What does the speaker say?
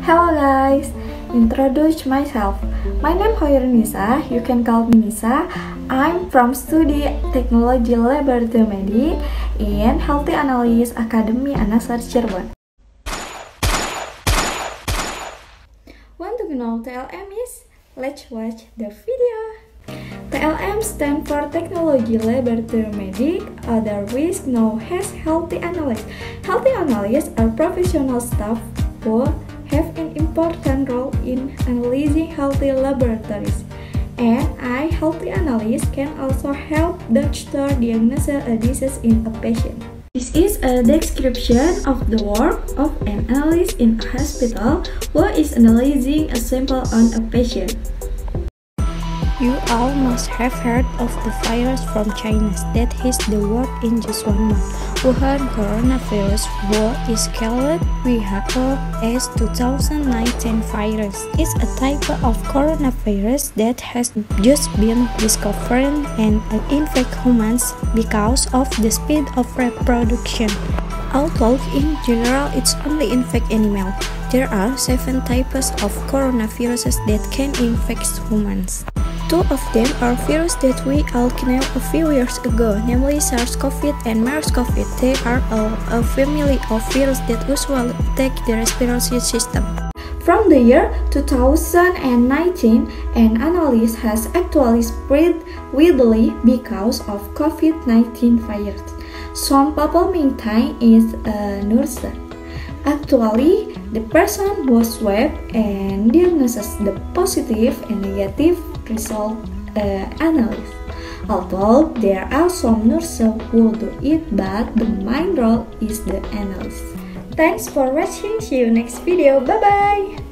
Hello guys, introduce myself. My name Hoirunisa, you can call me Nisa. I'm from Studi Teknologi Laboratorium Medik in Healthy Analysis Academy Anasar Cirebon. Want to know TLM is? Let's watch the video. TLM stands for Technology Laboratory Medik, otherwise known as Healthy Analysts. Healthy Analysts are professional staff who have an important role in analyzing healthy laboratories. And healthy analyst can also help doctor diagnose a disease in a patient. This is a description of the work of an analyst in a hospital who is analyzing a sample on a patient. You all must have heard of the virus from China that hit the world in just 1 month. Wuhan coronavirus is called WHO's 2019 virus. It's a type of coronavirus that has just been discovered and infect humans because of the speed of reproduction. Although in general it's only infect animals, there are 7 types of coronaviruses that can infect humans. 2 of them are viruses that we all knew a few years ago, namely SARS-CoV and MERS-CoV. They are a family of viruses that usually attack the respiratory system. From the year 2019, an analysis has actually spread widely because of COVID-19 virus. Some people maintain it's a nurse. Actually, the person was swabbed and diagnosed the positive and negative result analysis. Although there are some nurses who do it, but the main role is the analysis. Thanks for watching. See you next video. Bye bye.